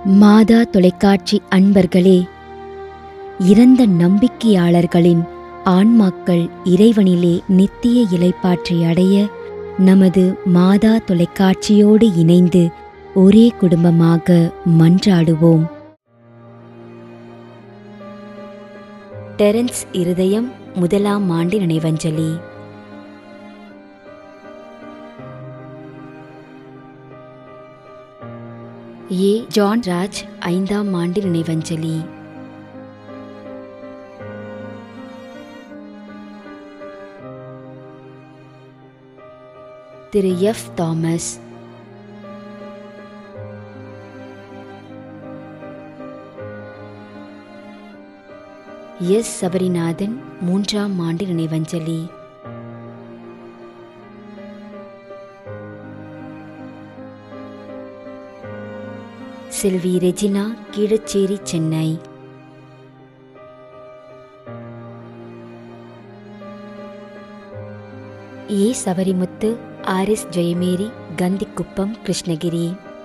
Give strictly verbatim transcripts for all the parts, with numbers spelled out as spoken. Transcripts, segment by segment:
மாதா தொலைக்காட்சி அன்பர்களே, இறந்த நம்பிக்கையாளர்களின் ஆன்மாக்கள் இறைவனிலே நித்திய இளைப்பாற்றை அடைய நமது மாதா தொலைக்காட்சியோடு இணைந்து ஒரே குடும்பமாக மன்றாடுவோம். டெரன்ஸ் இருதயம் முதலாம் ஆண்டு நினைவஞ்சலி. ஏ ஜான் ராஜ் ஐந்தாம் ஆண்டு நினைவஞ்சலி. திரு எஃப் தாமஸ், எஸ் சபரிநாதன் மூன்றாம் ஆண்டு நினைவஞ்சலி. செல்வி Regina Keezhacheri, Chennai. A Sabarimuthu, R S Jayamary, Kandikuppam, Krishnagiri.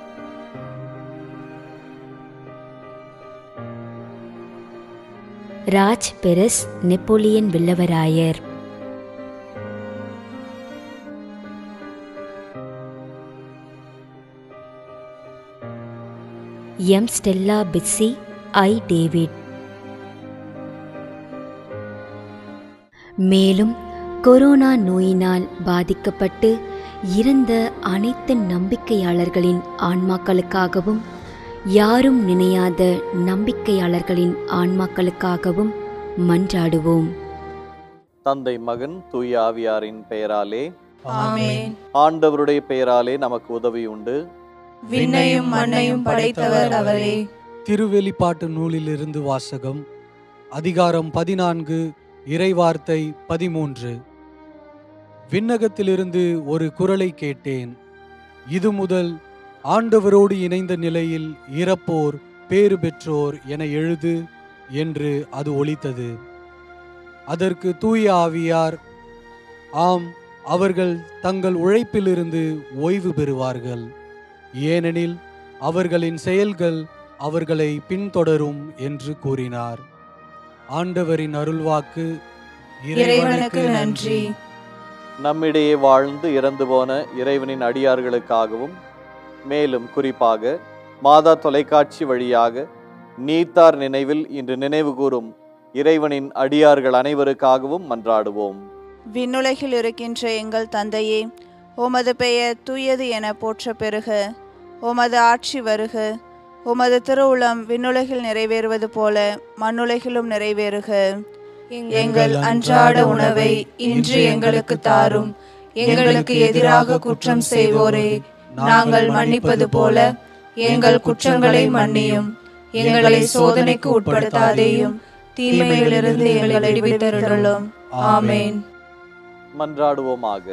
Raj Perez, Napoleon Villavarayar. M Stella பிட்சி, ஐ டேவிட். மேலும் கொரோனா நோயினால் பாதிக்கப்பட்டு இறந்த அனைத்து நம்பிக்கையாளர்களின் ஆன்மாக்களுக்காகவும் யாரும் நினையாத நம்பிக்கையாளர்களின் ஆன்மாக்களுக்காகவும் மன்றாடுவோம். தந்தை, மகன், தூய ஆவியாரின் பெயராலே ஆமென். ஆண்டவருடைய பெயராலே நமக்கு உதவி உண்டு. விண்ணையும் மண்ணையும் படைத்தவர் அவரே. திருவெளிப்பாட்டு நூலிலிருந்து வாசகம். அதிகாரம் பதினான்கு, இறைவார்த்தை பதிமூன்று. விண்ணகத்திலிருந்து ஒரு குரலை கேட்டேன். இது முதல் ஆண்டவரோடு இணைந்த நிலையில் இறப்போர் பேறு பெற்றோர் என எழுது என்று அது ஒலித்தது. அதற்கு தூய ஆவியார், ஆம், அவர்கள் தங்கள் உழைப்பிலிருந்து ஓய்வு பெறுவார்கள், ஏனெனில் அவர்களின் செயல்கள் அவர்களை பின்தொடரும் என்று கூறினார். ஆண்டவரின் அருள்வாக்கு. இறைவனுக்கு நன்றி. நம்மிடையே வாழ்ந்து இறந்து போன இறைவனின் அடியார்களுக்காகவும் மேலும் குறிப்பாக மாதா தொலைக்காட்சி வழியாக நீத்தார் நினைவில் இன்று நினைவு கூறும் இறைவனின் அடியார்கள் அனைவருக்காகவும் மன்றாடுவோம். விண்ணுலகில் இருக்கின்ற எங்கள் தந்தையே, உமது பெயர் தூயது என போற்ற பெறுக. உமது ஆட்சி வருக. உமது திருவுளம் விண்ணுலகில் நிறைவேறுவது போல மண்ணுலகிலும் நிறைவேறுக. எங்கள் அன்றாட உணவை இன்று எங்களுக்கு தாரும். எங்களுக்கு எதிராக குற்றம் செய்வோரே நாங்கள் மன்னிப்பது போல எங்கள் குற்றங்களை மன்னியும். எங்களை சோதனைக்கு உட்படுத்தாதேயும், தீமையிலிருந்து எங்களை விடுவித்தருளும். ஆமென். மன்றாடுவோமாக.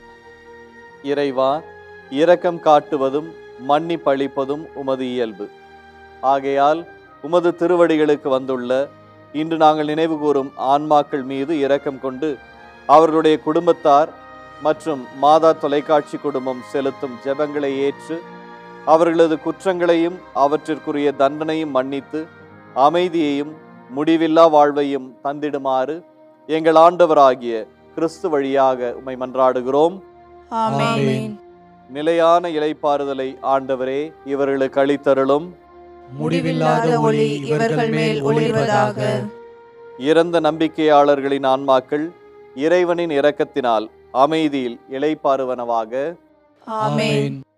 இறைவா, இரக்கம் காட்டுவதும் மன்னிப்பளிப்பதும் உமது இயல்பு. ஆகையால் உமது திருவடிகளுக்கு வந்துள்ள இன்று நாங்கள் நினைவு கூறும் ஆன்மாக்கள் மீது இரக்கம் கொண்டு அவர்களுடைய குடும்பத்தார் மற்றும் மாதா தொலைக்காட்சி குடும்பம் செலுத்தும் ஜெபங்களை ஏற்று அவர்களது குற்றங்களையும் அவற்றிற்குரிய தண்டனையும் மன்னித்து அமைதியையும் முடிவில்லா வாழ்வையும் தந்திடுமாறு எங்கள் ஆண்டவராகிய கிறிஸ்து வழியாக உம்மை மன்றாடுகிறோம். ஆமென். நிலையான இளைப்பாறுதலை ஆண்டவரே இவர்களுக்கு அளித்தருளும். முடிவில்லாத ஒளி இவர்கள் மேல் ஒளிர்வதாக. இறந்த நம்பிக்கையாளர்களின் ஆன்மாக்கள் இறைவனின் இரக்கத்தினால் அமைதியில் இளைப்பாறுவனவாக. ஆமென்.